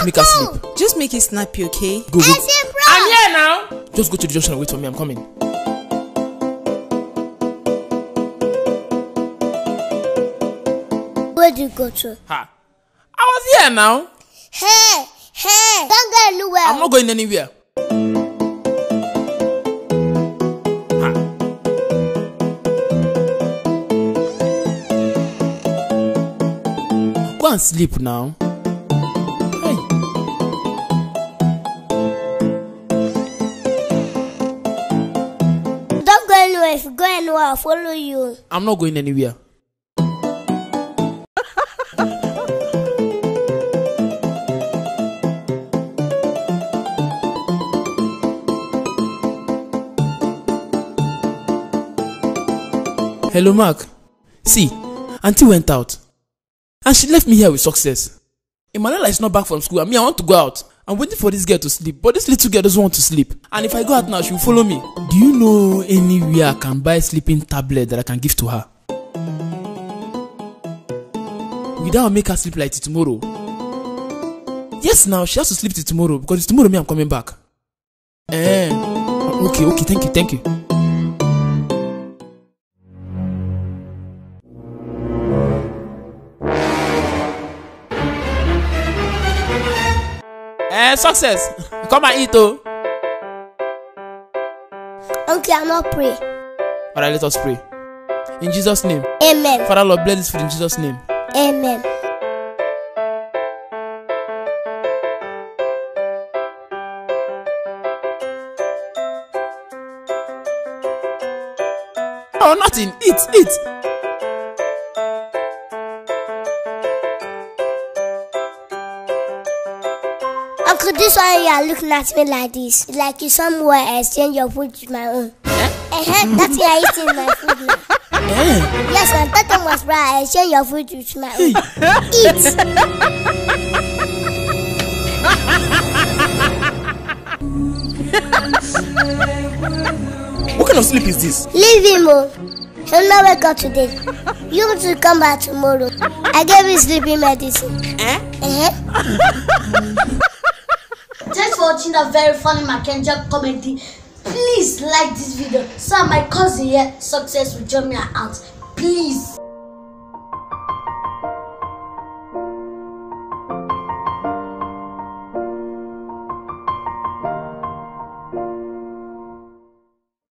to make her sleep. Just make it snappy, okay? Go, go. I'm here now. Just go to the junction and wait for me. I'm coming. Where do you go to? Ha! I was here now. Hey, don't go anywhere. I'm not going anywhere. Ha! Go and sleep now. Hey. Don't go anywhere. If you go anywhere, I'll follow you. I'm not going anywhere. Hello, Mark. See, Auntie went out. And she left me here with Success. Emanuela is not back from school and me, I want to go out. I'm waiting for this girl to sleep, but this little girl doesn't want to sleep. And if I go out now, she will follow me. Do you know anywhere I can buy a sleeping tablet that I can give to her? Without make her sleep like till tomorrow. Yes, now she has to sleep till tomorrow because it's tomorrow me I'm coming back. Okay, thank you. Success! Come and eat, oh. Okay, I'll not pray. Alright, let us pray. In Jesus' name. Amen. Father, Lord, bless this food in Jesus' name. Amen. Oh, nothing. Eat. Uncle, this one you are looking at me like this. It's like you somewhere exchange your food with my own. That's why I eating my food now. Yes, I thought I was right. I exchange your food with my own. Eat. What kind of sleep is this? Leave him, oh. He'll not wake up today. You want to come back tomorrow. I gave him sleeping medicine. Thanks for watching that very funny Mackenzie comedy. Please like this video so my cousin here, Success, will join me out. Please.